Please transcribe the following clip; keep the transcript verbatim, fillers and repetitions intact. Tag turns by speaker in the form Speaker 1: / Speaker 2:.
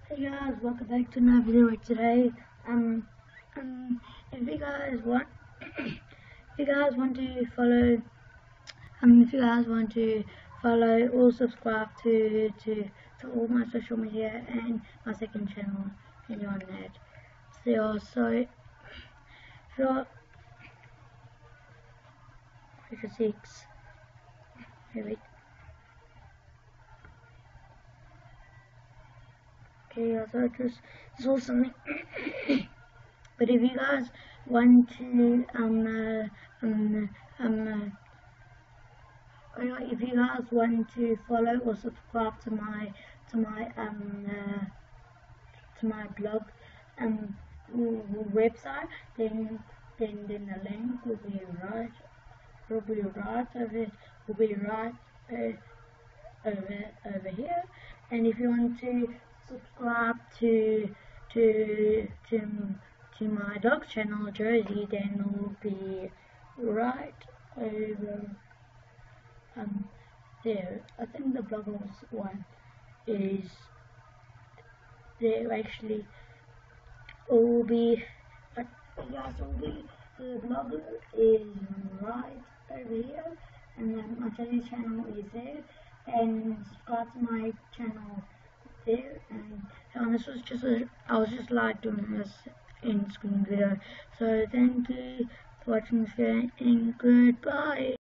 Speaker 1: Hey guys, welcome back to another video. Today, um, um, if you guys want, if you guys want to follow, um, if you guys want to follow or subscribe to to to all my social media and my second channel, and you're on that. So also, if you're six, here we. Okay, yeah, so just it's all something. But if you guys want to um uh, um um uh, if you guys want to follow or subscribe to my to my um uh, to my blog um website, then then then the link will be right will be right over will be right uh, over over here. And if you want to subscribe to to to to my dog channel Jersey, then it will be right over um there. I think the bloggers one is there actually. It will be uh, yes, it will be the blogger is right over here, and then my Jersey channel is there, and subscribe to my channel there. And, and this was just a, I was just like doing this in screen video. So thank you for watching this video, and goodbye.